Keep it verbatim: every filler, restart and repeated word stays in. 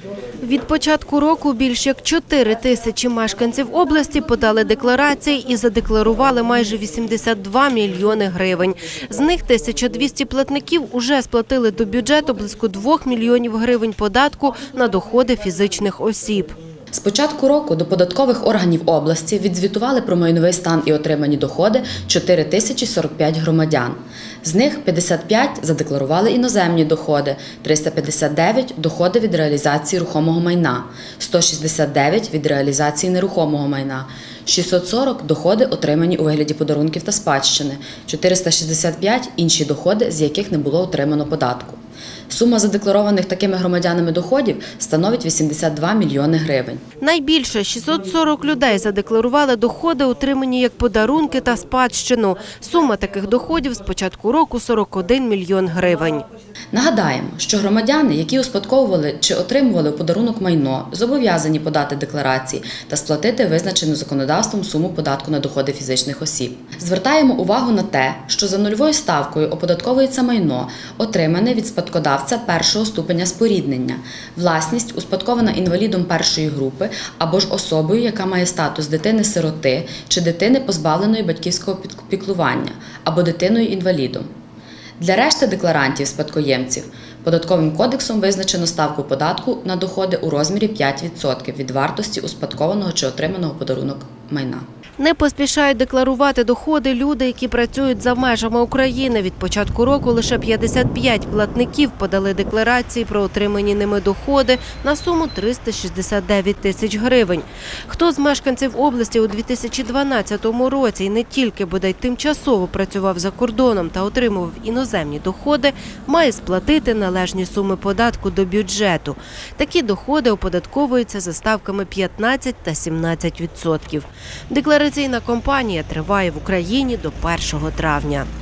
Від початку року більш як чотири тисячі мешканців області подали декларації і задекларували майже вісімдесят два мільйони гривень. З них тисяча двісті платників уже сплатили до бюджету близько двох мільйонів гривень податку на доходи фізичних осіб. З початку року до податкових органів області відзвітували про майновий стан і отримані доходи чотири тисячі сорок п'ять громадян. З них п'ятдесят п'ять задекларували іноземні доходи, триста п'ятдесят дев'ять – доходи від реалізації рухомого майна, сто шістдесят дев'ять – від реалізації нерухомого майна, шістсот сорок – доходи, отримані у вигляді подарунків та спадщини, чотириста шістдесят п'ять – інші доходи, з яких не було отримано податку. Сума задекларованих такими громадянами доходів становить вісімдесят два мільйони гривень. Найбільше – шістсот сорок людей задекларували доходи, отримані як подарунки та спадщину. Сума таких доходів з початку року – сорок один мільйон гривень. Нагадаємо, що громадяни, які успадковували чи отримували у подарунок майно, зобов'язані подати декларації та сплатити визначену законодавством суму податку на доходи фізичних осіб. Звертаємо увагу на те, що за нульовою ставкою оподатковується майно, отримане від спадкодавця першого ступеня споріднення, власність, успадкована інвалідом першої групи або ж особою, яка має статус дитини-сироти чи дитини, позбавленої батьківського піклування, або дитиною-інвалідом. Для решти декларантів-спадкоємців Податковим кодексом визначено ставку податку на доходи у розмірі п'ять відсотків від вартості успадкованого чи отриманого подарунок майна. Не поспішають декларувати доходи люди, які працюють за межами України. Від початку року лише п'ятдесят п'ять платників подали декларації про отримані ними доходи на суму триста шістдесят дев'ять тисяч гривень. Хто з мешканців області у дві тисячі дванадцятому році і не тільки, бодай тимчасово працював за кордоном та отримував іноземні доходи, має сплатити належні суми податку до бюджету. Такі доходи оподатковуються за ставками п'ятнадцять та сімнадцять відсотків. Деклараційна кампанія триває в Україні до першого травня.